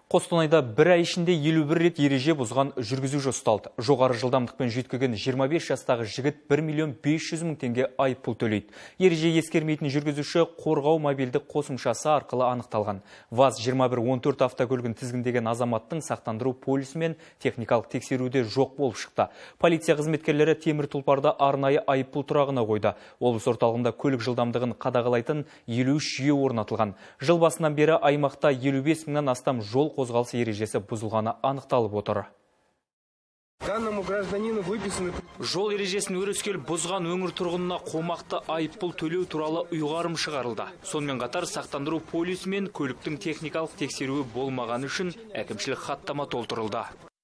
Қостанайда бір ай ішінде 51 рет ереже бұзған жүргізуші ұсталды. Жоғары жылдамдықпен жүйткіген 25 жастағы жігіт 1.500.000 теңге айыппұл төлейді. Ереже ескермейтін жүргізуші қорғау мобильді қосымшасы арқылы анықталған. ВАЗ-2114 автокөлігін тізгіндеген азаматтың сақтандыру полисі мен техникалық тексеруде жоқ болып шықты. Полиция қызметкерлері темір тұлпарды арнайы айыппұл тұрағына қойды. Облыс орталығында көлік жылдамдығын қадағалайтын 53 жүйе орнатылған. Жыл басынан бері аймақта 55 мыңнан астам жол қозғалыс ережесі бұзылғаны анықталып отыр. Жол ережесін өрескел бұзған өңір тұрғынына қомақты айыппұл төлеу туралы ұйғарым шығарылды. Сонымен қатар сақтандыру полисі мен көліктің техникалық тексеруі болмаған үшін әкімшілік хаттама толтырылды.